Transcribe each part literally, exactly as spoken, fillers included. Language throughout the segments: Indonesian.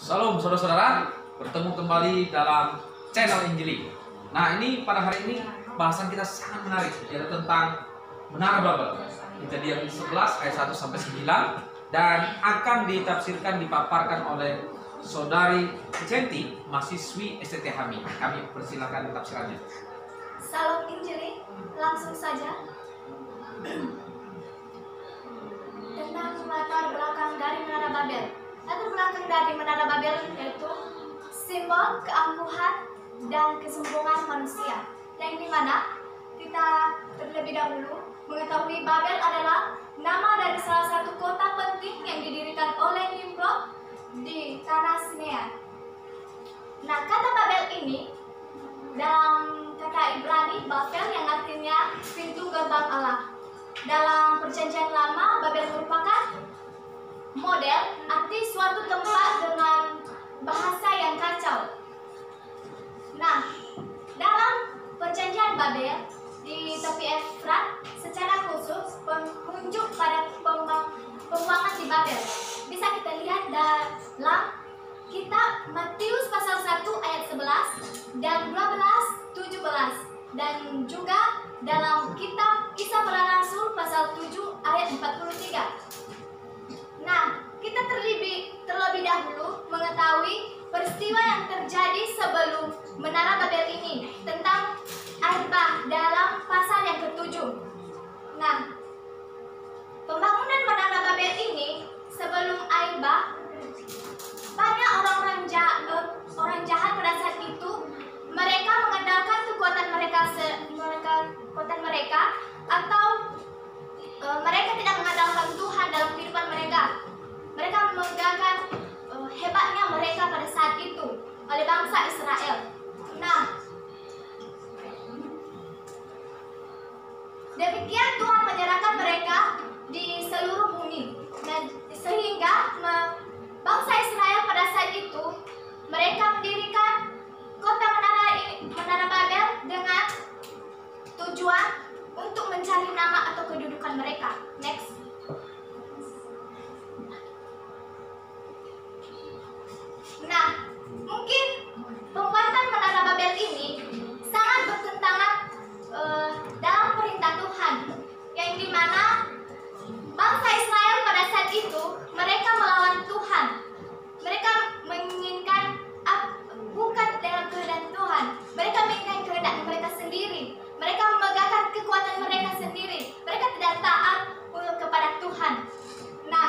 Salam saudara-saudara, bertemu kembali dalam channel Injili. Nah, ini pada hari ini bahasan kita sangat menarik, yaitu tentang Menara Babel. Kejadian sebelas ayat satu sampai sembilan, dan akan ditafsirkan dipaparkan oleh saudari Centi, mahasiswi S T T H M I. Kami persilakan tafsirannya. Salam Injili, langsung saja. Tentang latar belakang dari Menara Babel. Latar belakang dari Menara Babel yaitu simbol keangkuhan dan kesombongan manusia, yang dimana kita terlebih dahulu mengetahui Babel adalah nama dari salah satu kota penting yang didirikan oleh Nimrod di tanah Sinea. Nah, kata Babel ini dalam kata Ibrani Babel yang artinya pintu gerbang Allah. Dalam perjanjian lama, Babel merupakan model arti suatu tempat dengan bahasa yang kacau. Nah, dalam perjanjian Babel di tepi Efrat secara khusus menunjuk pada pembuangan di Babel. Bisa kita lihat dalam kitab Matius pasal satu ayat sebelas dan dua belas, tujuh belas, dan juga dalam kitab Kisah Para Rasul pasal tujuh ayat empat puluh tiga. Nah, kita terlebih, terlebih dahulu mengetahui peristiwa yang terjadi sebelum Menara Babel ini tentang air bah dalam pasal yang ketujuh. Nah, pembangunan Menara Babel ini sebelum air bah, banyak orang-orang jahat, orang jahat pada saat itu mereka mengandalkan kekuatan mereka, mereka kekuatan mereka atau e, mereka tidak mengandalkan Tuhan dalam kehidupan mereka. Mereka memegangkan e, hebatnya mereka pada saat itu oleh bangsa Israel. Nah, demikian Tuhan menyerahkan mereka di seluruh bumi. Nah, sehingga me, bangsa Israel pada saat itu mereka mendirikan kota Menara, Menara Babel dengan tujuan untuk mencari nama atau kedudukan mereka. Next. Nah, mungkin pembuatan Menara Babel ini sangat bertentangan uh, dalam perintah Tuhan, yang dimana bangsa Israel pada saat itu mereka melawan Tuhan. Mereka menginginkan uh, bukan dalam kehendak Tuhan. Mereka menginginkan kehendak mereka sendiri. Mereka memegangkan kekuatan mereka sendiri. Mereka tidak taat uh, kepada Tuhan. Nah,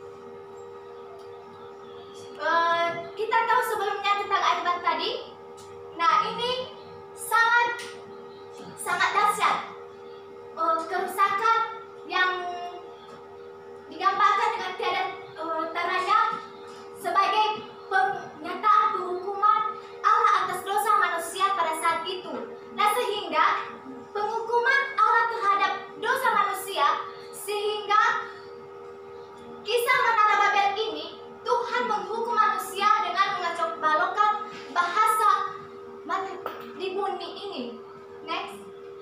uh, kita tahu sebelumnya tentang air bah tadi. Nah, ini sangat sangat dahsyat. Uh, kerusakan yang digambarkan dengan tiada uh, taranya sebagai pernyataan penghukuman Allah atas dosa manusia pada saat itu. Nah, sehingga penghukuman Allah terhadap dosa manusia, sehingga kisah Menara Babel ini Tuhan menghukum manusia dengan mengacau balokkan bahasa di bumi ini. Next.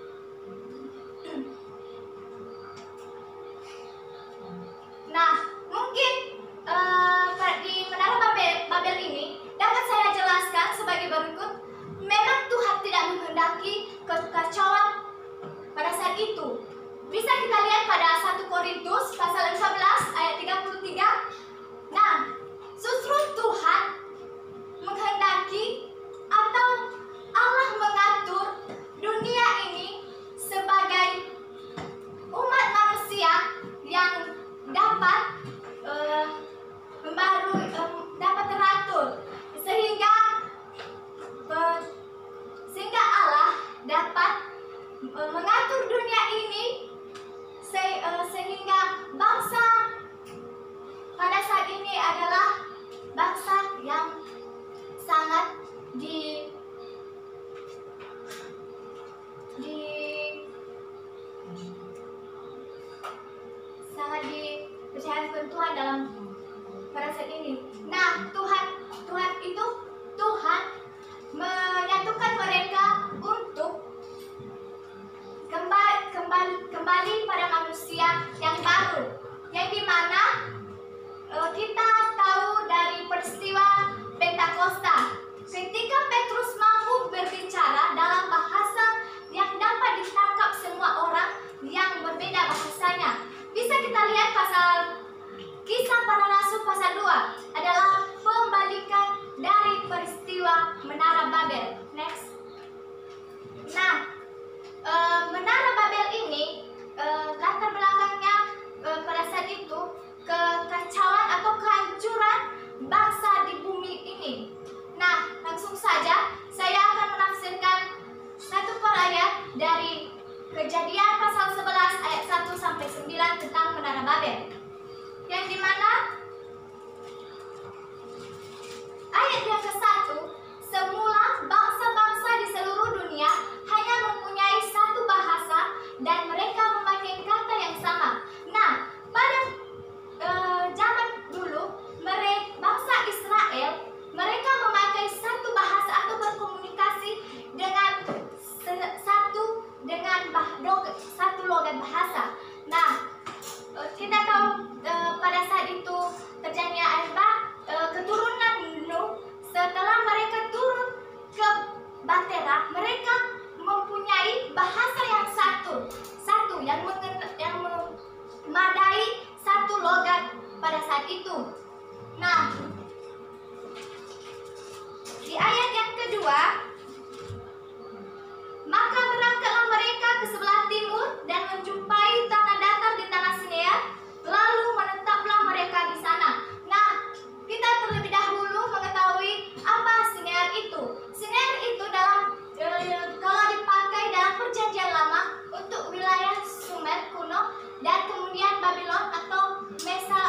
Nah, mungkin uh, di Menara Babel, Babel ini dapat saya jelaskan sebagai berikut. Memang Tuhan tidak menghendaki kekacauan pada saat itu. Bisa kita lihat pada satu Korintus pasal lima belas ayat tiga puluh tiga. Nah, justru Tuhan menghendaki atau Allah mengatur dunia ini sebagai umat manusia yang dapat uh, membarui, um, dapat teratur, sehingga uh, sehingga Allah dapat uh, mengatur dunia ini se, uh, sehingga bangsa pada saat ini adalah bangsa yang sangat di di sangat dipercayakan Tuhan dalam pada saat ini. Nah, Tuhan Tuhan itu Tuhan menyatukan mereka untuk kembali kembali kembali pada manusia yang baru, yang dimana uh, kita tahu dari peristiwa Kejadian pasal sebelas ayat satu sampai sembilan tentang Menara Babel. Yang dimana ayat yang ke satu, semula bangsa-bangsa di seluruh dunia hanya mempunyai satu bahasa dan mereka memakai kata yang sama. Nah, pada e, zaman dulu, mereka, bangsa Israel, mereka memakai satu bahasa atau berkomunikasi dengan satu dengan bah, dog, satu logat bahasa. Nah, e, kita tahu e, pada saat itu terjadinya air bah, e, keturunan Nuh. Setelah mereka turun ke Bahtera, mereka mempunyai bahasa yang satu, satu yang mengen- yang memadai satu logat pada saat itu. Nah, di ayat yang kedua, maka berangkatlah mereka ke sebelah timur dan menjumpai tanah datar di tanah Sinear, lalu menetaplah mereka di sana. Nah, kita terlebih dahulu mengetahui apa Sinear itu. Sinear itu dalam e, kalau dipakai dalam perjanjian lama untuk wilayah Sumer kuno dan kemudian Babylon atau Mesa,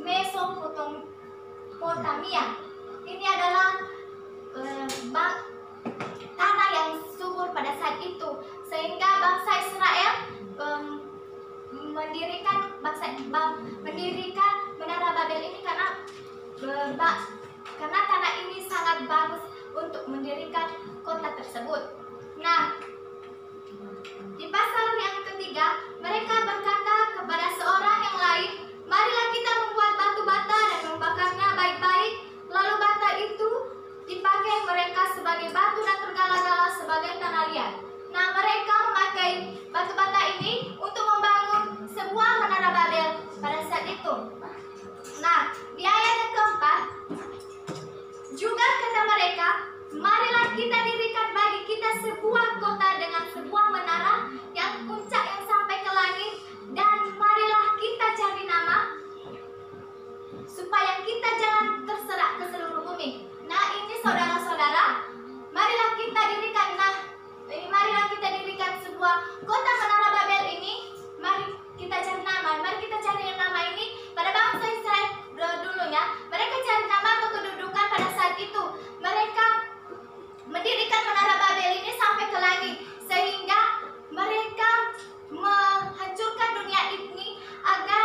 Mesopotamia. Ini adalah e, bang, tanah yang subur pada saat itu, sehingga bangsa Israel e, mendirikan bangsa bang, mendirikan Menara Babel ini karena e, bang, karena tanah ini sangat bagus untuk mendirikan kota tersebut. Nah, di pasal yang ketiga, mereka berkata kepada seorang yang lain, marilah kita membuat batu bata dan membakarnya baik-baik, lalu bata itu dipakai mereka sebagai batu dan tergala-gala sebagai tanah liat. Nah, mereka memakai batu bata ini untuk membangun sebuah Menara Babel pada saat itu. Nah, di ayat yang keempat, juga kata mereka, marilah kita dirikan bagi kita sebuah kota dengan sebuah menara yang puncak yang sampai ke langit, dan marilah kita cari nama supaya kita jangan terserak ke seluruh bumi. Nah, ini saudara-saudara, marilah kita dirikan nah, ini marilah kita dirikan sebuah kota Menara Babel ini. Mari kita cari nama, mari kita cari nama ini pada bangsa Israel dulunya. Mereka cari nama atau kedudukan pada saat itu. Mereka mendirikan Menara Babel ini sampai ke langit, sehingga mereka menghancurkan dunia ini agar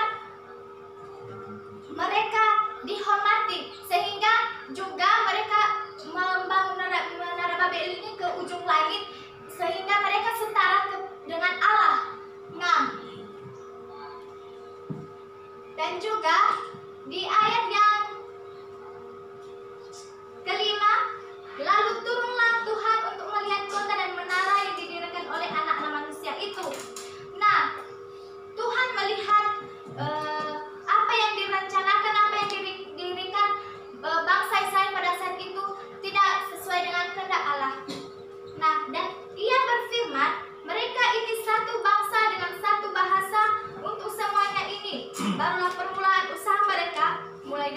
mereka dihormati, sehingga juga mereka membangun Menara Babel ini ke ujung langit, sehingga mereka setara ke, dengan Allah. Nah, dan juga di ayat yang kelima, lalu turunlah Tuhan untuk melihat kota dan menara yang didirikan oleh anak-anak manusia itu. Nah, Tuhan melihat uh, apa yang direncanakan, apa yang didirikan uh, bangsa Israel pada saat itu tidak sesuai dengan kehendak Allah. Nah, dan Ia berfirman, mereka ini satu bangsa dengan satu bahasa untuk semuanya ini. Barulah permulaan usaha mereka mulai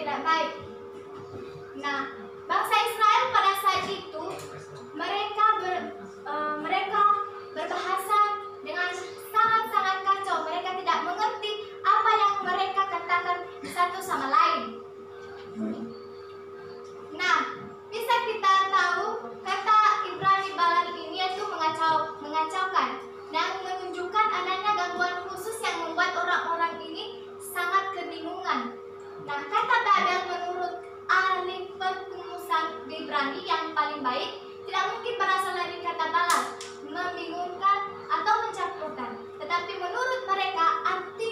tidak baik. Nah, bangsa Israel pada saat itu mereka ber, uh, mereka berbahasa dengan sangat-sangat kacau. Mereka tidak mengerti apa yang mereka katakan satu sama lain. Nah, bisa kita tahu kata Ibrani Balal ini itu mengacau, mengacaukan dan menunjukkan adanya gangguan khusus yang membuat orang-orang ini sangat kebingungan. Nah, kata Babel menurut ahli perumusan Ibrani yang paling baik tidak mungkin berasal dari kata Balal, membingungkan atau mencampurkan. Tetapi menurut mereka arti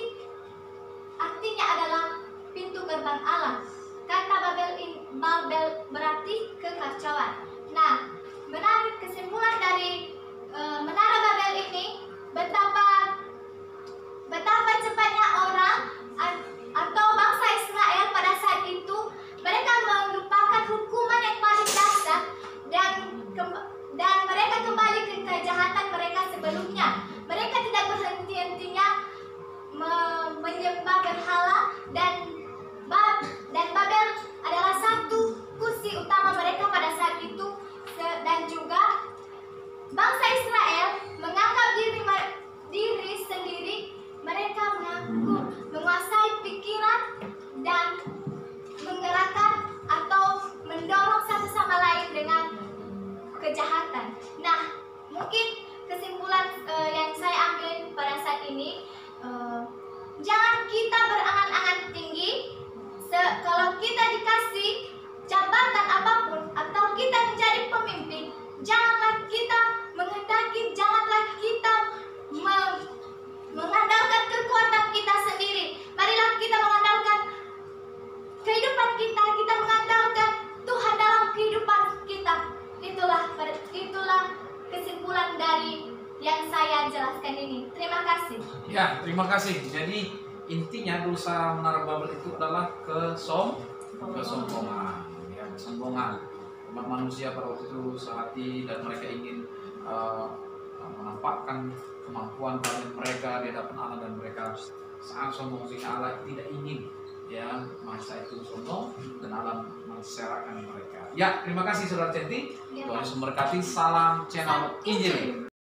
artinya adalah pintu gerbang Allah. Kata Babel in, Babel berarti kekacauan. Nah, menarik kesimpulan dari e, Menara Babel ini, betapa betapa cepatnya orang atau bangsa Israel pada saat itu mereka melupakan hukuman yang paling dasar dan dan mereka kembali ke kejahatan mereka sebelumnya. Mereka tidak berhenti-hentinya me menyembah berhala dan dan Babel adalah satu kursi utama mereka pada saat itu. Dan juga bangsa Israel menganggap diri diri sendiri, mereka mengaku menguasai pikiran dan menggerakkan atau mendorong satu sama lain dengan kejahatan. Nah, mungkin kesimpulan uh, yang saya ambil pada saat ini, uh, jangan kita berangan-angan tinggi. Se kalau kita dikasih jabatan apapun atau kita menjadi pemimpin, janganlah kita menghendaki, janganlah kita me mengandalkan kekuatan kita sendiri. Marilah kita mengandalkan kehidupan kita, kita mengandalkan Tuhan dalam kehidupan kita. Itulah itulah kesimpulan dari yang saya jelaskan ini. Terima kasih. Ya, terima kasih. Jadi intinya dosa Menara Babel itu adalah kesom kesombongan, ya, kesombongan. Umat manusia pada waktu itu sehati dan mereka ingin uh, menampakkan kemampuan dari mereka di hadapan Allah, dan mereka sangat sombong sehingga Allah tidak ingin ya masa itu sombong dan Allah menserahkan mereka. Ya, terima kasih Saudara Centi. Tuhan Yesus memberkati. Salam channel Injil.